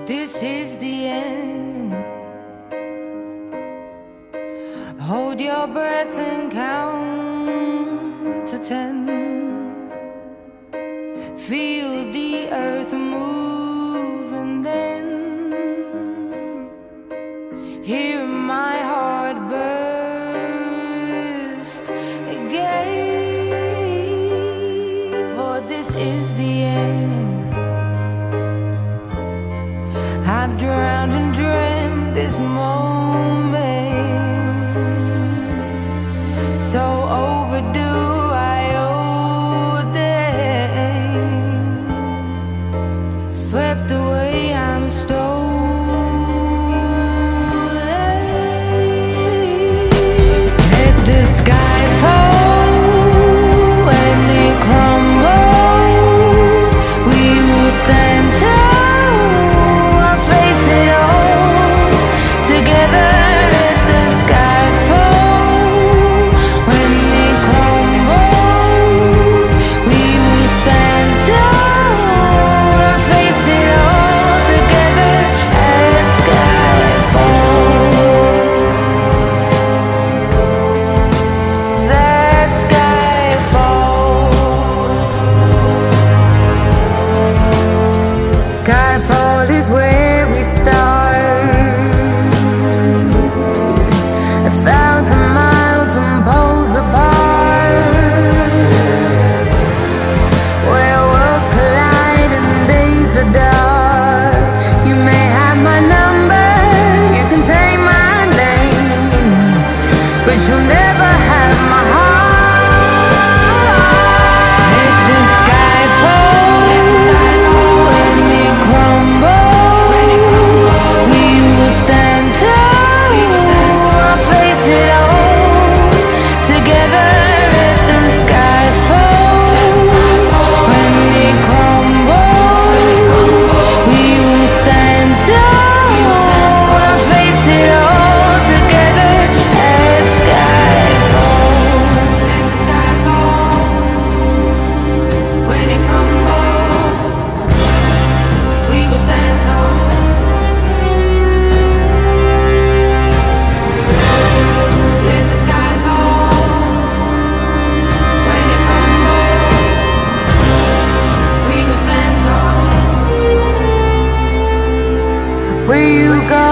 This is the end. Hold your breath and count to 10. Feel the earth move and then hear my heart burst again. For this is the end. I've drowned and dreamt this moment, so overdue I owe them. Swept away, I'm stolen. Let the sky fall when it crumbles. We will stand tall. Together, let the sky fall. When it crumbles, we will stand tall and face it all together. Let sky fall. Let sky fall. Skyfall is where we start. 1,000 miles and poles apart, where worlds collide and days are dark. You may have my number, you can take my name, but you'll never have my heart. Let the sky fall when it crumbles. We will stand tall. It all together, let the sky fall. When it crumbles, we will stand tall and face it all together. Let sky fall. When it crumbles, we will stand tall. Where you go?